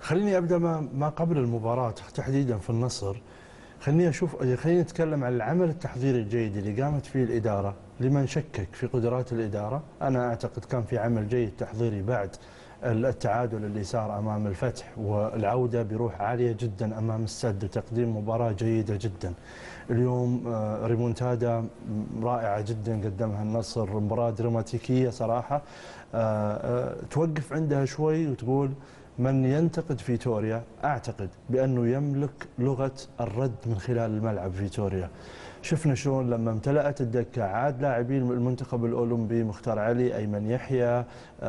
خليني ابدا ما قبل المباراه تحديدا في النصر. خليني نتكلم عن العمل التحضيري الجيد اللي قامت فيه الاداره. لمن شكك في قدرات الاداره، انا اعتقد كان في عمل جيد تحضيري بعد التعادل اللي صار امام الفتح والعوده بروح عاليه جدا امام السد وتقديم مباراه جيده جدا. اليوم ريمونتادا رائعه جدا قدمها النصر، مباراه دراماتيكيه صراحه. توقف عندها شوي وتقول من ينتقد فيتوريا اعتقد بانه يملك لغه الرد من خلال الملعب. فيتوريا شفنا شلون لما امتلأت الدكه عاد لاعبين المنتخب الاولمبي، مختار علي، ايمن يحيى،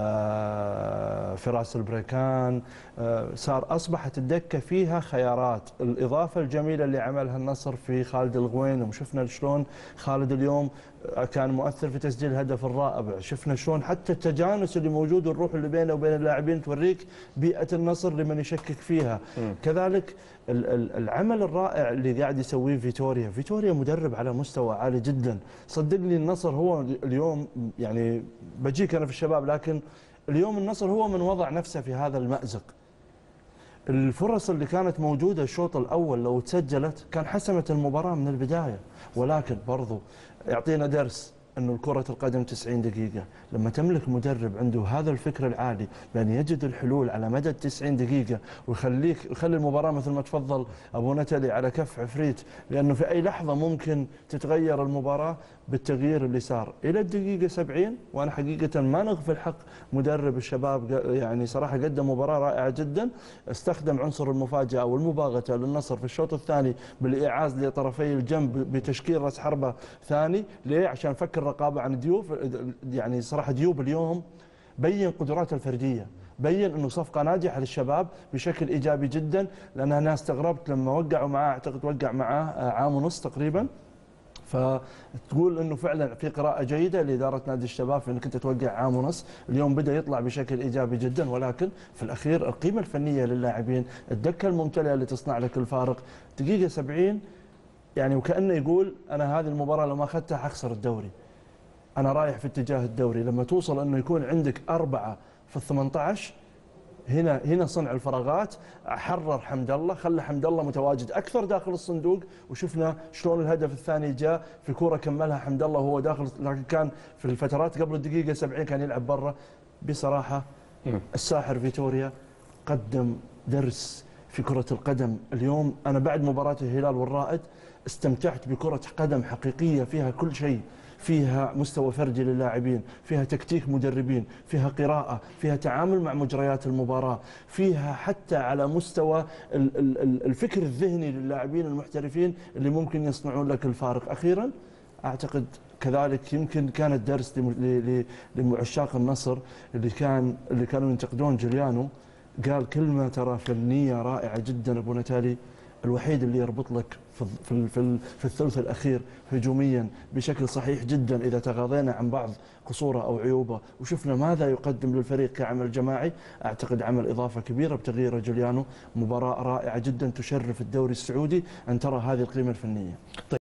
فراس البريكان، اصبحت الدكه فيها خيارات. الاضافه الجميله اللي عملها النصر في خالد الغوين، وشفنا شلون خالد اليوم كان مؤثر في تسجيل الهدف الرابع. شفنا شلون حتى التجانس اللي موجود والروح اللي بينه وبين اللاعبين توريك بيئه النصر لمن يشكك فيها. كذلك العمل الرائع اللي قاعد يسويه فيتوريا مدرب على مستوى عالي جدا. صدقني النصر هو اليوم، يعني بجيك انا في الشباب، لكن اليوم النصر هو من وضع نفسه في هذا المأزق. الفرص اللي كانت موجوده الشوط الاول لو تسجلت كان حسمت المباراه من البدايه، ولكن برضو يعطينا درس انه كرة القدم 90 دقيقة. لما تملك مدرب عنده هذا الفكر العالي بأن يجد الحلول على مدى 90 دقيقة ويخلي المباراة مثل ما تفضل ابو نتلي على كف عفريت، لانه في اي لحظة ممكن تتغير المباراة بالتغيير اللي صار الى الدقيقة 70. وانا حقيقة ما نغفل حق مدرب الشباب، يعني صراحة قدم مباراة رائعة جدا. استخدم عنصر المفاجأة والمباغتة للنصر في الشوط الثاني بالإيعاز لطرفي الجنب بتشكيل راس حربة ثاني. ليه؟ عشان فك الرقابة عن ديوب. يعني صراحة ديوب اليوم بين قدراته الفردية، بين انه صفقة ناجحة للشباب بشكل ايجابي جدا. لان انا استغربت لما وقعوا معاه، اعتقد وقع معاه عام ونص تقريبا، فتقول انه فعلا في قراءة جيدة لإدارة نادي الشباب في انك انت توقع عام ونص. اليوم بدأ يطلع بشكل ايجابي جدا، ولكن في الاخير القيمة الفنية للاعبين، الدكة الممتلئة اللي تصنع لك الفارق. دقيقة 70 يعني وكأنه يقول انا هذه المباراة لو ما اخذتها حخسر الدوري، أنا رايح في اتجاه الدوري. لما توصل أنه يكون عندك 4 في ال18، هنا صنع الفراغات. حرر حمد الله، خلى حمد الله متواجد أكثر داخل الصندوق، وشفنا شلون الهدف الثاني جاء في كرة كملها حمد الله وهو داخل، لكن كان في الفترات قبل الدقيقة 70 كان يلعب برا. بصراحة الساحر فيتوريا قدم درس في كرة القدم اليوم. أنا بعد مباراة الهلال والرائد استمتعت بكرة قدم حقيقية فيها كل شيء، فيها مستوى فردي للاعبين، فيها تكتيك مدربين، فيها قراءة، فيها تعامل مع مجريات المباراة، فيها حتى على مستوى الفكر الذهني للاعبين المحترفين اللي ممكن يصنعون لك الفارق. أخيرا أعتقد كذلك يمكن كانت درس لعشاق النصر اللي كانوا ينتقدون جوليانو. قال كلمة ترى فنية رائعة جدا ابو نتالي، الوحيد اللي يربط لك في الثلث الأخير هجوميا بشكل صحيح جدا إذا تغاضينا عن بعض قصوره أو عيوبه، وشفنا ماذا يقدم للفريق كعمل جماعي. أعتقد عمل إضافة كبيرة بتغيير جوليانو. مباراة رائعة جدا تشرف الدوري السعودي أن ترى هذه القيمة الفنية.